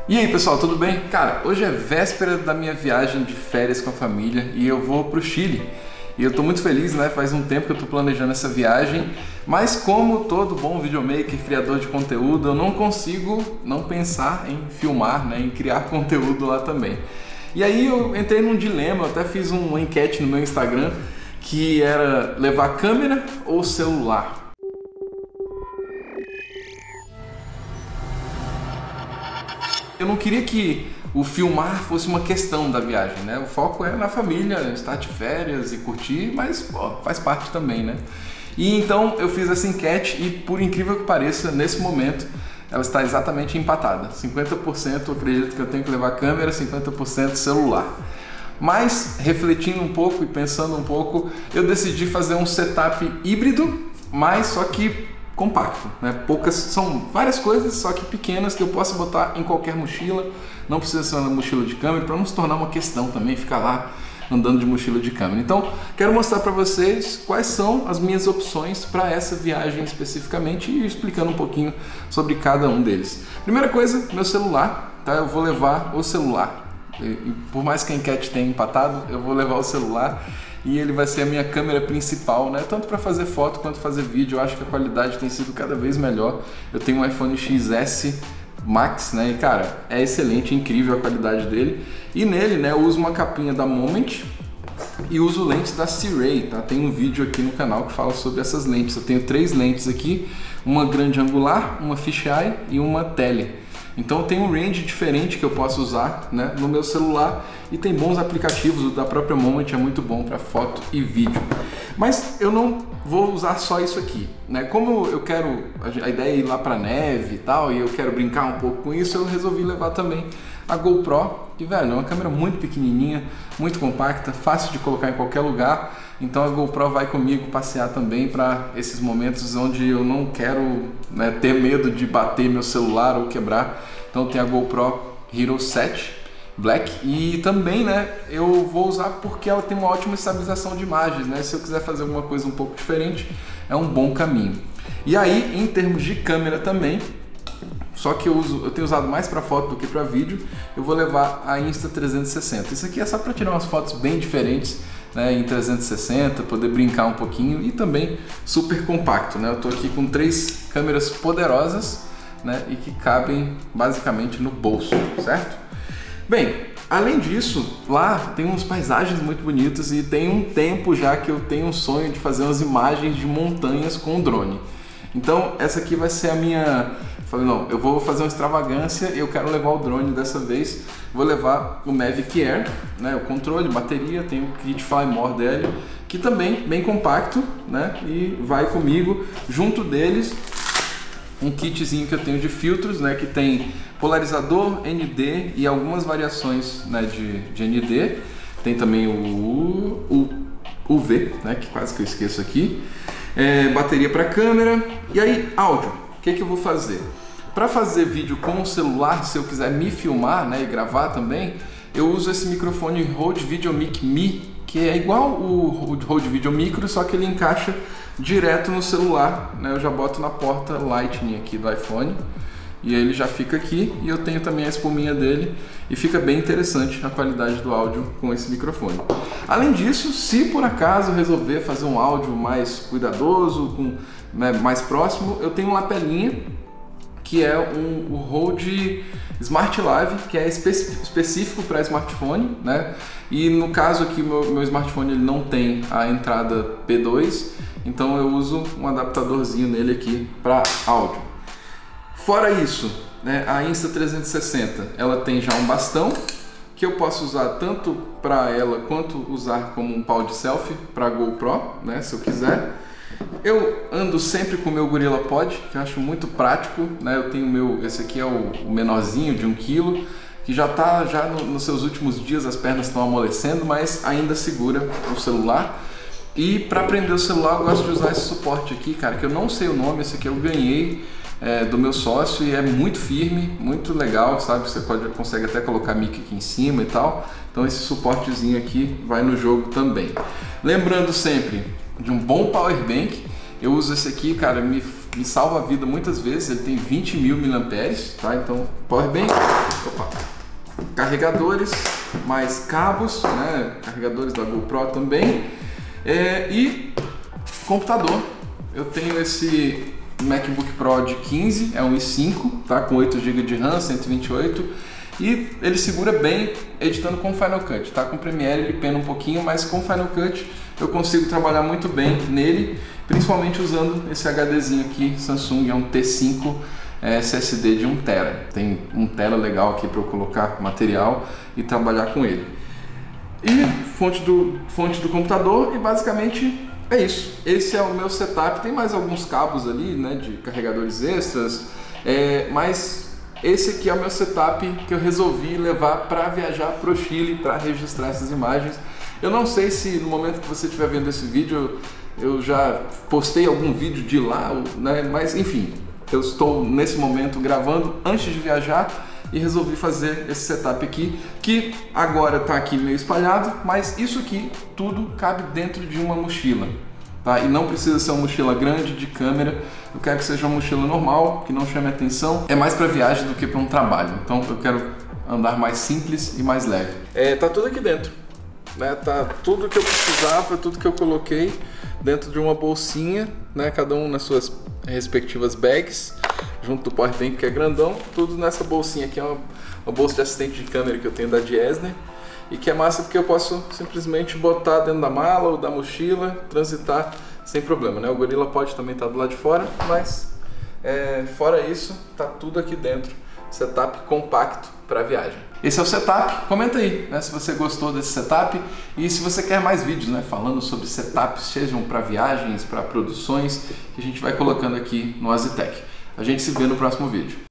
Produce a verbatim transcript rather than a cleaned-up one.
E aí pessoal, tudo bem? Cara, hoje é véspera da minha viagem de férias com a família e eu vou pro Chile. E eu tô muito feliz, né? Faz um tempo que eu tô planejando essa viagem, mas como todo bom videomaker, criador de conteúdo, eu não consigo não pensar em filmar, né? Em criar conteúdo lá também. E aí eu entrei num dilema, eu até fiz uma enquete no meu Instagram, que era levar câmera ou celular. Eu não queria que o filmar fosse uma questão da viagem, né? O foco é na família, estar de férias e curtir, mas pô, faz parte também, né? E então eu fiz essa enquete e, por incrível que pareça, nesse momento ela está exatamente empatada. cinquenta por cento eu acredito que eu tenho que levar câmera, cinquenta por cento celular. Mas, refletindo um pouco e pensando um pouco, eu decidi fazer um setup híbrido, mas só que compacto, né? Poucas, são várias coisas, só que pequenas, que eu posso botar em qualquer mochila. Não precisa ser uma mochila de câmera, para não se tornar uma questão também ficar lá andando de mochila de câmera. Então, quero mostrar para vocês quais são as minhas opções para essa viagem especificamente e explicando um pouquinho sobre cada um deles. Primeira coisa, meu celular, tá? Eu vou levar o celular. E, por mais que a enquete tenha empatado, eu vou levar o celular. E ele vai ser a minha câmera principal, né? Tanto para fazer foto quanto fazer vídeo. Eu acho que a qualidade tem sido cada vez melhor. Eu tenho um iPhone X S Max, né? E cara, é excelente, incrível a qualidade dele. E nele, né, eu uso uma capinha da Moment e uso lentes da C-Ray, tá? Tem um vídeo aqui no canal que fala sobre essas lentes. Eu tenho três lentes aqui, uma grande angular, uma fisheye e uma tele. Então tem um range diferente que eu posso usar, né, no meu celular, e tem bons aplicativos, o da própria Moment é muito bom para foto e vídeo. Mas eu não vou usar só isso aqui, né? Como eu quero, a ideia é ir lá para neve e tal, e eu quero brincar um pouco com isso, eu resolvi levar também a GoPro, que velho, é uma câmera muito pequenininha, muito compacta, fácil de colocar em qualquer lugar. Então a GoPro vai comigo passear também para esses momentos onde eu não quero, né, ter medo de bater meu celular ou quebrar. Então tem a GoPro Hero sete Black e também, né, eu vou usar porque ela tem uma ótima estabilização de imagens, né? Se eu quiser fazer alguma coisa um pouco diferente, é um bom caminho. E aí, em termos de câmera também, só que eu, uso, eu tenho usado mais para foto do que para vídeo, eu vou levar a Insta trezentos e sessenta. Isso aqui é só para tirar umas fotos bem diferentes, né, em trezentos e sessenta, poder brincar um pouquinho, e também super compacto, né? Eu tô aqui com três câmeras poderosas, né, e que cabem basicamente no bolso, certo? Bem, além disso, lá tem uns paisagens muito bonitas e tem um tempo já que eu tenho um sonho de fazer umas imagens de montanhas com o drone. Então essa aqui vai ser a minha... Falei, não, eu vou fazer uma extravagância e eu quero levar o drone dessa vez. Vou levar o Mavic Air, né, o controle, bateria, tem o kit Fly More dele, que também bem compacto, né, e vai comigo. Junto deles, um kitzinho que eu tenho de filtros, né, que tem polarizador, N D e algumas variações, né, de, de N D. Tem também o, o U V, né, que quase que eu esqueço aqui. É, bateria para câmera. E aí, áudio. O que, que eu vou fazer? Para fazer vídeo com o celular, se eu quiser me filmar, né, e gravar também, eu uso esse microfone Rode VideoMic Mi, que é igual o Rode VideoMicro, só que ele encaixa direto no celular, né? Eu já boto na porta Lightning aqui do iPhone e ele já fica aqui, e eu tenho também a espuminha dele e fica bem interessante a qualidade do áudio com esse microfone. Além disso, se por acaso eu resolver fazer um áudio mais cuidadoso, com, né, mais próximo, eu tenho um lapelinha que é um, o Rode Smart Live, que é espe específico para smartphone, né? E no caso aqui, meu, meu smartphone ele não tem a entrada P dois, então eu uso um adaptadorzinho nele aqui para áudio. Fora isso, né, a Insta trezentos e sessenta, ela tem já um bastão que eu posso usar tanto para ela quanto usar como um pau de selfie para a GoPro, né, se eu quiser. Eu ando sempre com o meu GorillaPod, que eu acho muito prático, né? Eu tenho meu, esse aqui é o, o menorzinho de um quilo, que já está já no, nos seus últimos dias, as pernas estão amolecendo, mas ainda segura o celular. E para prender o celular eu gosto de usar esse suporte aqui, cara, que eu não sei o nome, esse aqui eu ganhei é, do meu sócio e é muito firme, muito legal, sabe? Você pode, consegue até colocar mic aqui em cima e tal. Então esse suportezinho aqui vai no jogo também. Lembrando sempre de um bom power bank. Eu uso esse aqui, cara, me, me salva a vida muitas vezes. Ele tem vinte mil miliamperes, tá? Então, power bank, opa, carregadores, mais cabos, né? Carregadores da GoPro também, é, e computador. Eu tenho esse MacBook Pro de quinze, é um i cinco, tá? Com oito gigas de RAM, cento e vinte e oito, e ele segura bem editando com Final Cut, tá? Com Premiere ele pena um pouquinho, mas com Final Cut eu consigo trabalhar muito bem nele, principalmente usando esse HDzinho aqui, Samsung, é um T cinco é, S S D de um tera. Tem um tera legal aqui para eu colocar material e trabalhar com ele. E fonte do, fonte do computador, e basicamente é isso. Esse é o meu setup. Tem mais alguns cabos ali, né, de carregadores extras, é, mas esse aqui é o meu setup que eu resolvi levar para viajar para o Chile, para registrar essas imagens. Eu não sei se no momento que você estiver vendo esse vídeo eu já postei algum vídeo de lá, né, mas enfim, eu estou nesse momento gravando antes de viajar e resolvi fazer esse setup aqui, que agora está aqui meio espalhado, mas isso aqui tudo cabe dentro de uma mochila, tá? E não precisa ser uma mochila grande de câmera, eu quero que seja uma mochila normal, que não chame atenção, é mais para viagem do que para um trabalho, então eu quero andar mais simples e mais leve. É, tá tudo aqui dentro, né? Tá tudo que eu precisava, tudo que eu coloquei dentro de uma bolsinha, né? Cada um nas suas respectivas bags, junto do powerbank que é grandão, tudo nessa bolsinha aqui. É uma, uma bolsa de assistente de câmera que eu tenho da Diesner e que é massa porque eu posso simplesmente botar dentro da mala ou da mochila, transitar sem problema, né? O Gorilla pode também estar do lado de fora, mas é, fora isso, tá tudo aqui dentro. Setup compacto para viagem. Esse é o setup. Comenta aí, né, se você gostou desse setup e se você quer mais vídeos, né, falando sobre setups, sejam para viagens, para produções, que a gente vai colocando aqui no Azitec. A gente se vê no próximo vídeo.